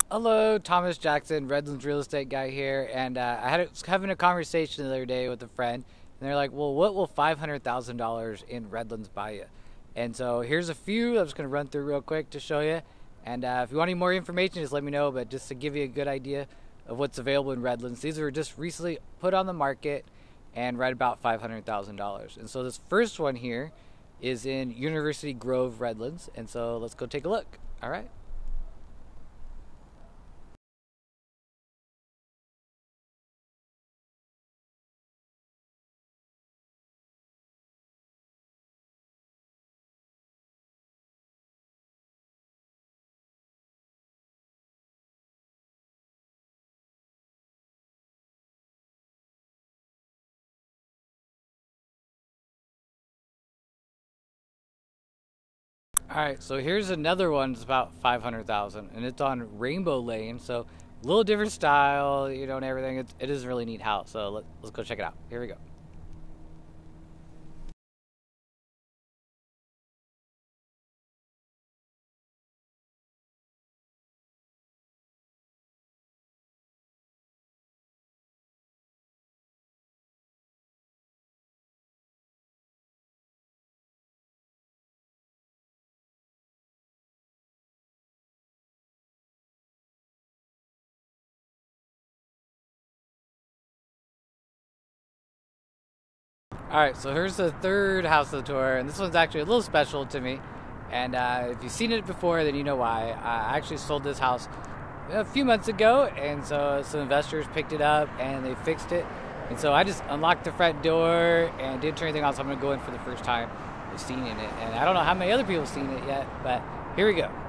Hello, Thomas Jackson, Redlands real estate guy here, and was having a conversation the other day with a friend, and they're like, "Well, what will $500,000 in Redlands buy you?" And so here's a few I'm just going to run through real quick to show you. And if you want any more information, just let me know. But just to give you a good idea of what's available in Redlands, these were just recently put on the market and right about $500,000. And so this first one here is in University Grove, Redlands. And so let's go take a look. All right. All right, so here's another one. It's about 500,000, and it's on Rainbow Lane. So a little different style, and everything. It is a really neat house. So let's go check it out. Here we go. All right, so here's the third house of the tour, and this one's actually a little special to me. And if you've seen it before, then you know why. I actually sold this house a few months ago, and so some investors picked it up and they fixed it. And so I just unlocked the front door and didn't turn anything on, so I'm going to go in for the first time of seeing it. And I don't know how many other people have seen it yet, but here we go.